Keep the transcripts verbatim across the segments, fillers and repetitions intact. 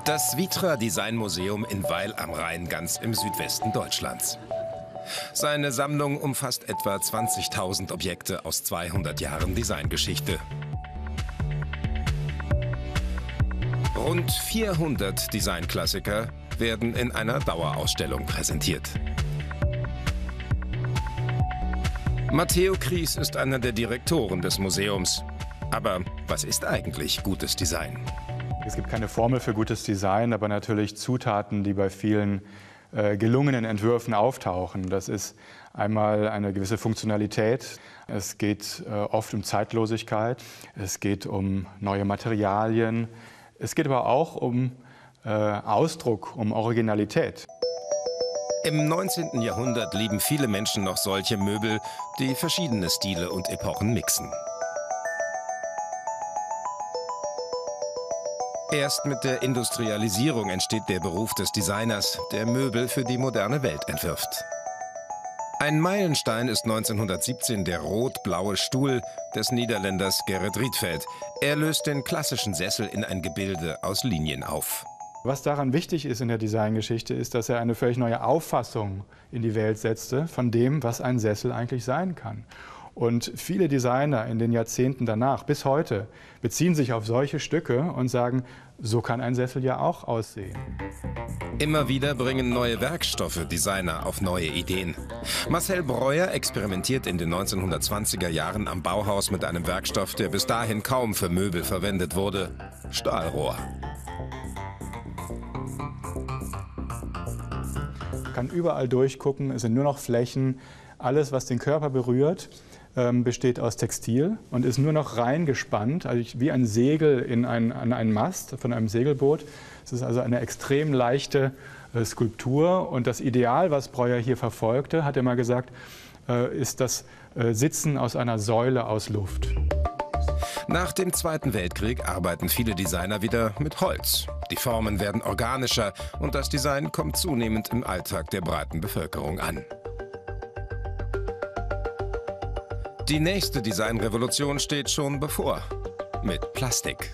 Das Vitra Design Museum in Weil am Rhein, ganz im Südwesten Deutschlands. Seine Sammlung umfasst etwa zwanzigtausend Objekte aus zweihundert Jahren Designgeschichte. Rund vierhundert Designklassiker werden in einer Dauerausstellung präsentiert. Matteo Kries ist einer der Direktoren des Museums. Aber was ist eigentlich gutes Design? Es gibt keine Formel für gutes Design, aber natürlich Zutaten, die bei vielen äh, gelungenen Entwürfen auftauchen. Das ist einmal eine gewisse Funktionalität. Es geht äh, oft um Zeitlosigkeit. Es geht um neue Materialien. Es geht aber auch um äh, Ausdruck, um Originalität. Im neunzehnten Jahrhundert lieben viele Menschen noch solche Möbel, die verschiedene Stile und Epochen mixen. Erst mit der Industrialisierung entsteht der Beruf des Designers, der Möbel für die moderne Welt entwirft. Ein Meilenstein ist neunzehnhundertsiebzehn der rot-blaue Stuhl des Niederländers Gerrit Rietveld. Er löst den klassischen Sessel in ein Gebilde aus Linien auf. Was daran wichtig ist in der Designgeschichte, ist, dass er eine völlig neue Auffassung in die Welt setzte von dem, was ein Sessel eigentlich sein kann. Und viele Designer in den Jahrzehnten danach, bis heute, beziehen sich auf solche Stücke und sagen, so kann ein Sessel ja auch aussehen. Immer wieder bringen neue Werkstoffe Designer auf neue Ideen. Marcel Breuer experimentiert in den neunzehnhundertzwanziger Jahren am Bauhaus mit einem Werkstoff, der bis dahin kaum für Möbel verwendet wurde: Stahlrohr. Man kann überall durchgucken, es sind nur noch Flächen. Alles, was den Körper berührt, ähm, besteht aus Textil und ist nur noch reingespannt, also wie ein Segel in ein, an einen Mast von einem Segelboot. Es ist also eine extrem leichte äh, Skulptur. Und das Ideal, was Breuer hier verfolgte, hat er mal gesagt, äh, ist das äh, Sitzen aus einer Säule aus Luft. Nach dem Zweiten Weltkrieg arbeiten viele Designer wieder mit Holz. Die Formen werden organischer und das Design kommt zunehmend im Alltag der breiten Bevölkerung an. Die nächste Designrevolution steht schon bevor, mit Plastik.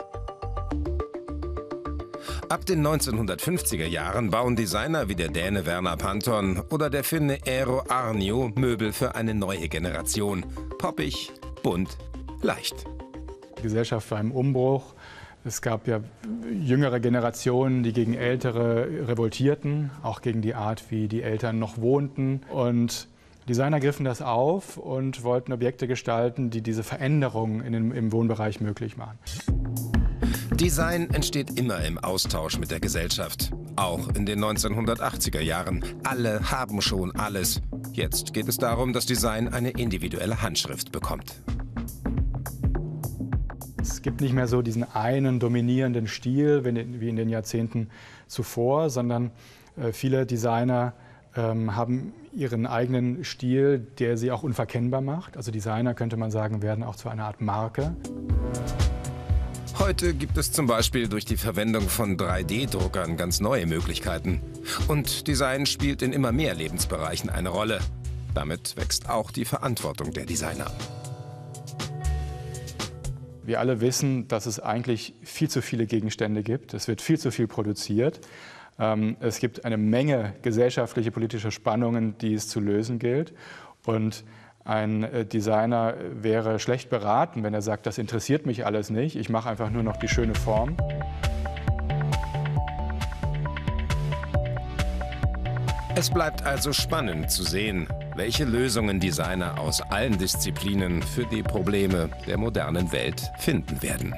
Ab den neunzehnhundertfünfziger Jahren bauen Designer wie der Däne Werner Panton oder der Finne Eero Aarnio Möbel für eine neue Generation. Poppig, bunt, leicht. Die Gesellschaft war im Umbruch. Es gab ja jüngere Generationen, die gegen Ältere revoltierten, auch gegen die Art, wie die Eltern noch wohnten. Und Designer griffen das auf und wollten Objekte gestalten, die diese Veränderungen in den, im Wohnbereich möglich machen. Design entsteht immer im Austausch mit der Gesellschaft, auch in den neunzehnhundertachtziger Jahren. Alle haben schon alles. Jetzt geht es darum, dass Design eine individuelle Handschrift bekommt. Es gibt nicht mehr so diesen einen dominierenden Stil wie in den Jahrzehnten zuvor, sondern viele Designer ähm, haben ihren eigenen Stil, der sie auch unverkennbar macht. Also Designer, könnte man sagen, werden auch zu einer Art Marke. Heute gibt es zum Beispiel durch die Verwendung von drei D Druckern ganz neue Möglichkeiten. Und Design spielt in immer mehr Lebensbereichen eine Rolle. Damit wächst auch die Verantwortung der Designer. Wir alle wissen, dass es eigentlich viel zu viele Gegenstände gibt. Es wird viel zu viel produziert. Es gibt eine Menge gesellschaftliche, politische Spannungen, die es zu lösen gilt. Und ein Designer wäre schlecht beraten, wenn er sagt, das interessiert mich alles nicht, ich mache einfach nur noch die schöne Form. Es bleibt also spannend zu sehen, welche Lösungen Designer aus allen Disziplinen für die Probleme der modernen Welt finden werden.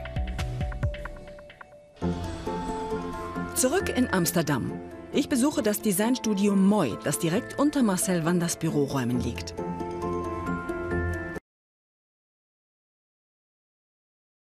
Zurück in Amsterdam. Ich besuche das Designstudio Mooi, das direkt unter Marcel Wanders Büroräumen liegt.